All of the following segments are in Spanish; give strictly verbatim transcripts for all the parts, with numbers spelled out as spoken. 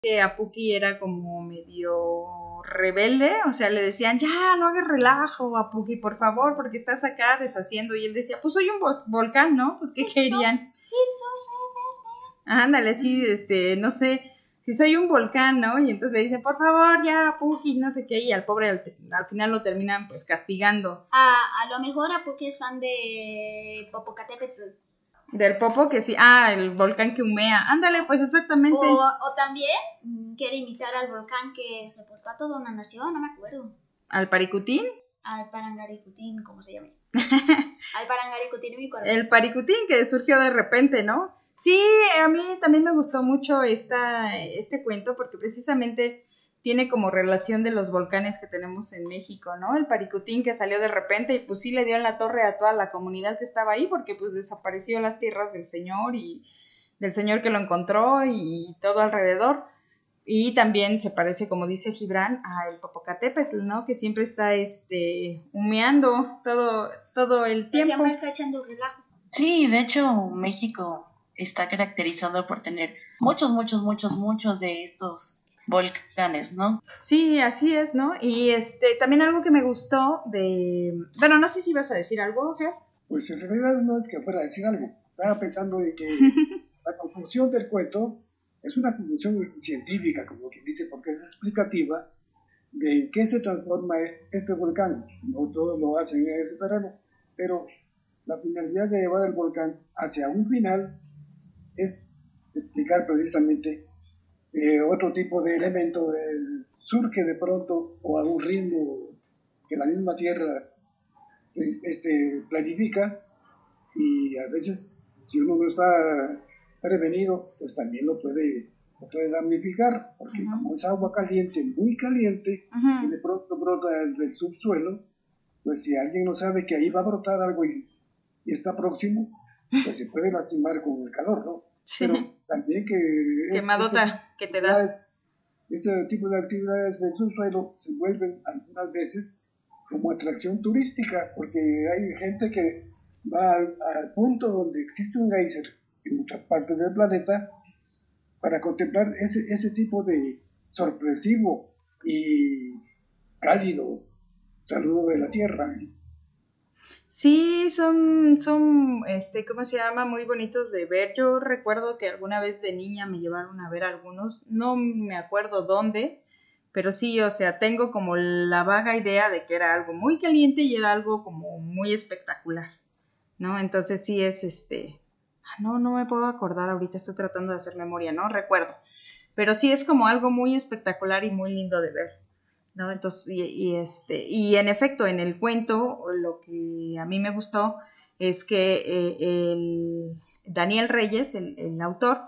que Apuki era como medio rebelde, o sea, le decían, ya, no hagas relajo, Apuki, por favor, porque estás acá deshaciendo, y él decía, pues soy un volcán, ¿no? Pues, ¿qué Pues querían? Soy, sí, soy rebelde. Ándale, sí, este, no sé, si soy un volcán, ¿no? Y entonces le dicen, por favor, ya, Apuki, no sé qué, y al pobre al, al final lo terminan, pues, castigando. A, a lo mejor Apuki es fan de Popocatépetl. Del Popo, que sí, ah, el volcán que humea, ándale, pues, exactamente. O, o también mm, quiere imitar al volcán que sepultó a toda una nación, no me acuerdo. ¿Al Paricutín? Al Parangaricutín, ¿cómo se llama? Al Parangaricutín en mi corazón. El Paricutín que surgió de repente, ¿no? Sí, a mí también me gustó mucho esta, este cuento porque precisamente tiene como relación de los volcanes que tenemos en México, ¿no? El Paricutín que salió de repente y pues sí le dio en la torre a toda la comunidad que estaba ahí porque pues desapareció las tierras del señor y del señor que lo encontró y todo alrededor. Y también se parece, como dice Gibran, al Popocatépetl, ¿no? Que siempre está este, humeando todo, todo el tiempo. Siempre está echando relajo. Sí, de hecho, México está caracterizado por tener muchos, muchos, muchos, muchos de estos volcanes, ¿no? Sí, así es, ¿no? Y este también algo que me gustó de... Bueno, no sé si ibas a decir algo, Ger. Pues en realidad no es que fuera a decir algo. Estaba pensando en que la conclusión del cuento es una conclusión científica, como quien dice, porque es explicativa de en qué se transforma este volcán. No todos lo hacen en ese terreno, pero la finalidad de llevar el volcán hacia un final es explicar precisamente eh, otro tipo de elemento, eh, surge de pronto o a un ritmo que la misma Tierra este, planifica, y a veces si uno no está prevenido, pues también lo puede, lo puede damnificar, porque uh-huh. como es agua caliente, muy caliente, uh-huh. que de pronto brota del, del subsuelo, pues si alguien no sabe que ahí va a brotar algo y, y está próximo, pues se puede lastimar con el calor, ¿no? Sí. Pero también que... Quemadota este, que te das. Ese tipo de actividades del subsuelo se vuelven algunas veces como atracción turística, porque hay gente que va al, al punto donde existe un geyser en otras partes del planeta para contemplar ese, ese tipo de sorpresivo y cálido saludo de la Tierra. Sí, son, son, este, ¿cómo se llama? Muy bonitos de ver. Yo recuerdo que alguna vez de niña me llevaron a ver algunos, no me acuerdo dónde, pero sí, o sea, tengo como la vaga idea de que era algo muy caliente y era algo como muy espectacular, ¿no? Entonces sí es, este, no, no me puedo acordar ahorita, estoy tratando de hacer memoria, ¿no? Recuerdo, pero sí es como algo muy espectacular y muy lindo de ver, ¿no? Entonces, y, y este, y en efecto, en el cuento, lo que a mí me gustó es que eh, el Daniel Reyes, el, el autor,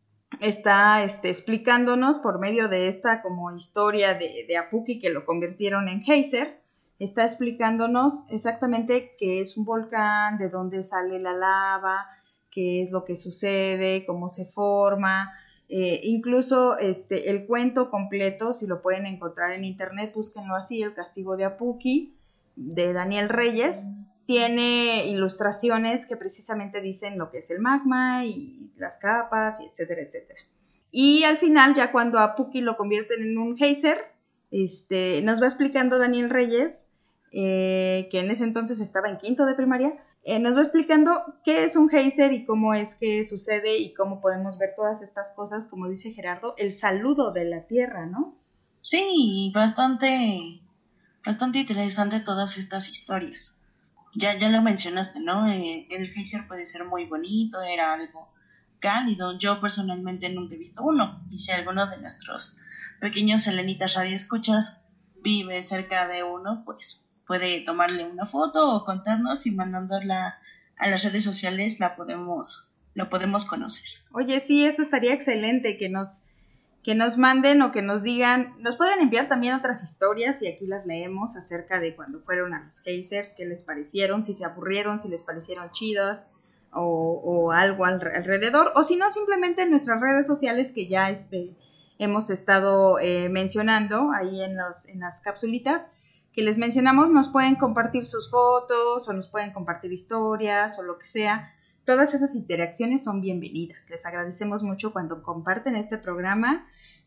está este, explicándonos por medio de esta como historia de, de Apuki que lo convirtieron en geyser, está explicándonos exactamente qué es un volcán, de dónde sale la lava, qué es lo que sucede, cómo se forma, eh, incluso este, el cuento completo, si lo pueden encontrar en internet, búsquenlo así, El castigo de Apuki, de Daniel Reyes, tiene ilustraciones que precisamente dicen lo que es el magma y las capas, y etcétera, etcétera. Y al final, ya cuando a Apuki lo convierten en un geyser, este, nos va explicando Daniel Reyes, eh, que en ese entonces estaba en quinto de primaria, eh, nos va explicando qué es un geyser y cómo es que sucede y cómo podemos ver todas estas cosas, como dice Gerardo, el saludo de la Tierra, ¿no? Sí, bastante, bastante interesante todas estas historias. Ya, ya lo mencionaste, ¿no? Eh, el geyser puede ser muy bonito, era algo cálido. Yo personalmente nunca he visto uno. Y si alguno de nuestros pequeños selenitas radioescuchas vive cerca de uno, pues puede tomarle una foto o contarnos, y mandándola a las redes sociales la podemos, lo podemos conocer. Oye, sí, eso estaría excelente, que nos, que nos manden o que nos digan, nos pueden enviar también otras historias y aquí las leemos acerca de cuando fueron a los geysers, qué les parecieron, si se aburrieron, si les parecieron chidas o, o algo al, alrededor, o si no, simplemente en nuestras redes sociales que ya este, hemos estado eh, mencionando ahí en, los, en las capsulitas que les mencionamos, nos pueden compartir sus fotos o nos pueden compartir historias o lo que sea. Todas esas interacciones son bienvenidas. Les agradecemos mucho cuando comparten este programa,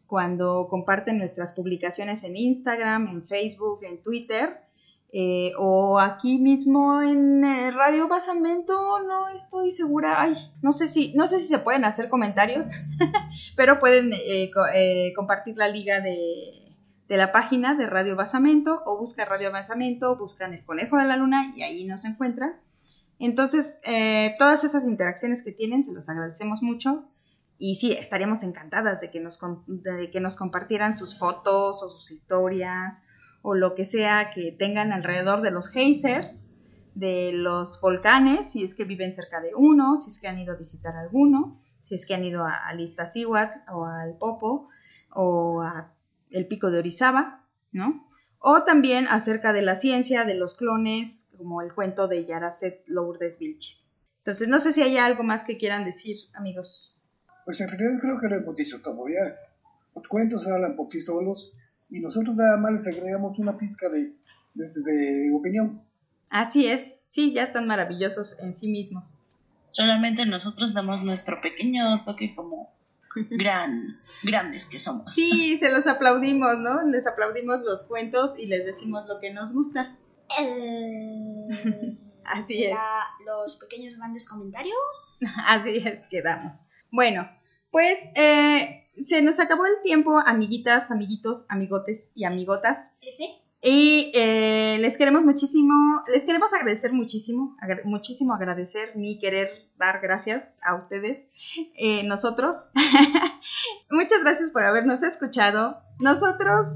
cuando comparten nuestras publicaciones en Instagram, en Facebook, en Twitter, eh, o aquí mismo en eh, Radio Basamento, no estoy segura, ay, no sé si, no sé si se pueden hacer comentarios, pero pueden eh, co- eh, compartir la liga de, de la página de Radio Basamento, o buscan Radio Basamento, buscan El Conejo de la Luna y ahí nos encuentran. Entonces, eh, todas esas interacciones que tienen, se los agradecemos mucho. Y sí, estaríamos encantadas de que nos, de que nos compartieran sus fotos o sus historias o lo que sea que tengan alrededor de los geysers, de los volcanes, si es que viven cerca de uno, si es que han ido a visitar alguno, si es que han ido a, a Iztaccíhuatl o al Popo o a el Pico de Orizaba, ¿no? O también acerca de la ciencia, de los clones, como el cuento de Yaracet Lourdes Vilchis. Entonces, no sé si hay algo más que quieran decir, amigos. Pues en realidad creo que lo hemos dicho todo ya. Los cuentos hablan por sí solos y nosotros nada más les agregamos una pizca de, de, de opinión. Así es, sí, ya están maravillosos en sí mismos. Solamente nosotros damos nuestro pequeño toque como gran, grandes que somos. Sí, se los aplaudimos, ¿no? Les aplaudimos los cuentos y les decimos lo que nos gusta. Eh, Así es. ¿será los pequeños grandes comentarios? Así es, quedamos. Bueno, pues eh, se nos acabó el tiempo, amiguitas, amiguitos, amigotes y amigotas. Efe. Y eh, les queremos muchísimo, les queremos agradecer muchísimo, agra- muchísimo agradecer, ni querer dar gracias a ustedes, eh, nosotros. Muchas gracias por habernos escuchado. Nosotros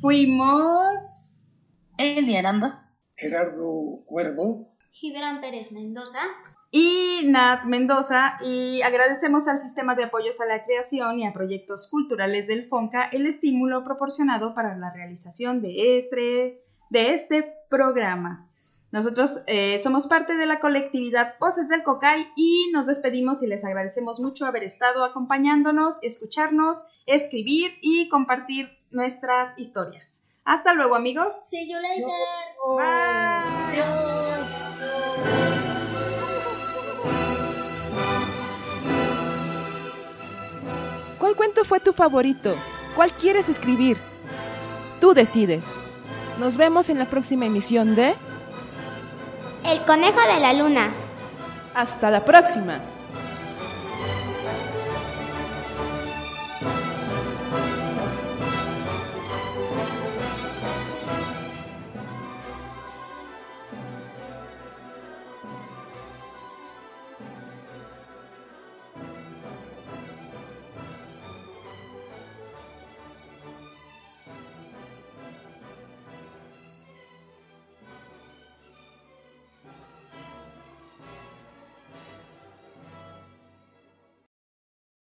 fuimos Eli Arando. Gerardo Cuervo. Gibran Pérez Mendoza. y Nat Mendoza, y agradecemos al Sistema de Apoyos a la Creación y a Proyectos Culturales del FONCA el estímulo proporcionado para la realización de este, de este programa. Nosotros eh, somos parte de la colectividad Voces del Cocay y nos despedimos y les agradecemos mucho haber estado acompañándonos, escucharnos, escribir y compartir nuestras historias. Hasta luego, amigos. See you later. Bye. ¿Cuál cuento fue tu favorito? ¿Cuál quieres escribir? Tú decides. Nos vemos en la próxima emisión de El Conejo de la Luna. Hasta la próxima.